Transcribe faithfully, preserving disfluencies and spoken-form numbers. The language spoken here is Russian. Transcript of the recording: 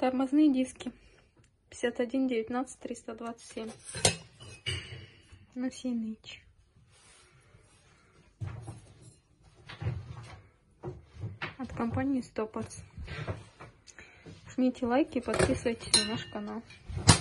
Тормозные диски. пятьдесят один девятнадцать триста двадцать семь. На Синыч. От компании Стопарс. Жмите лайки и подписывайтесь на наш канал.